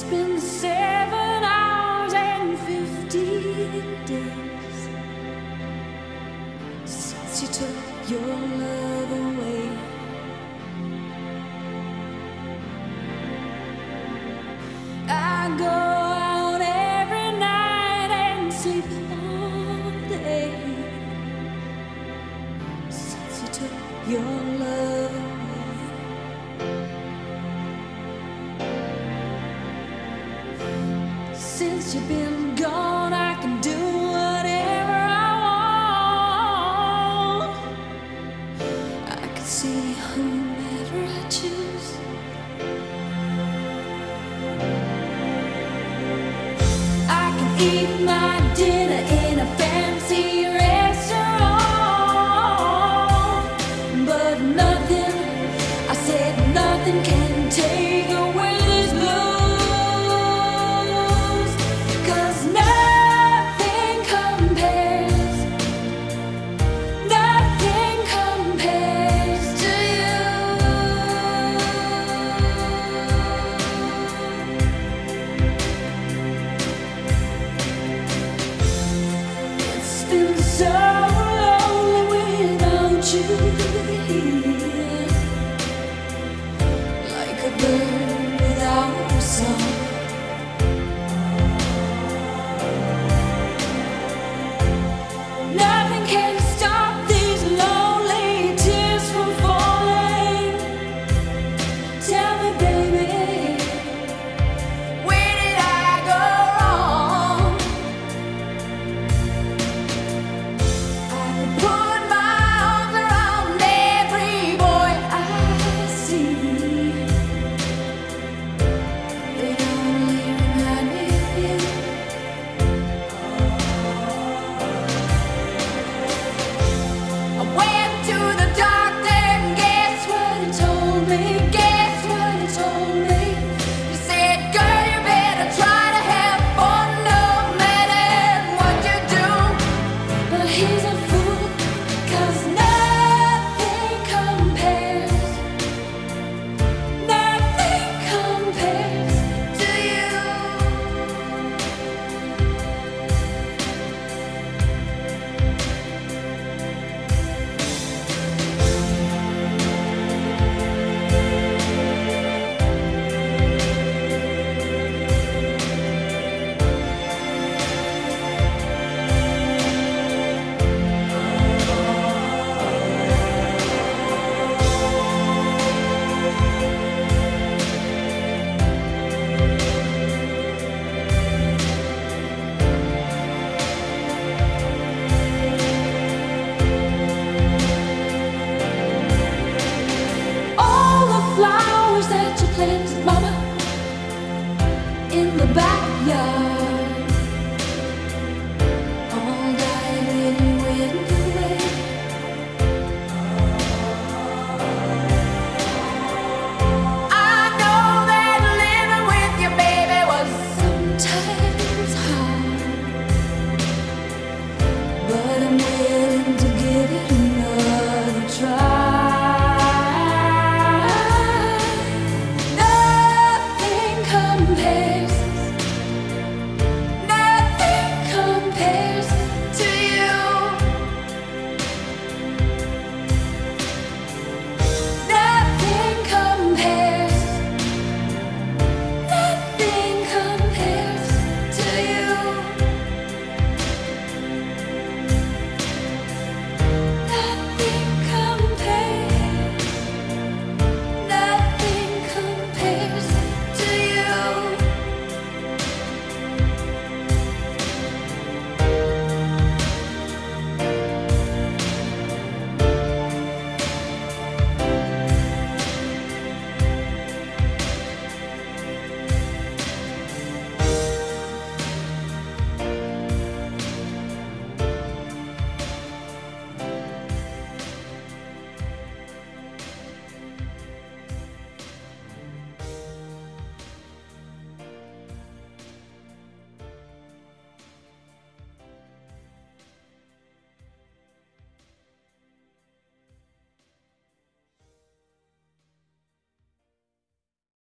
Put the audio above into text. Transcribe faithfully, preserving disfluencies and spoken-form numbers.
been seven hours and fifteen days since you took your love away. I go out every night and sleep all day since you took your love away. Since you've been gone, I can do whatever I want. I can see whomever I choose. I can eat my dinner in a fancy restaurant, but nothing, I said nothing can take away this blues. So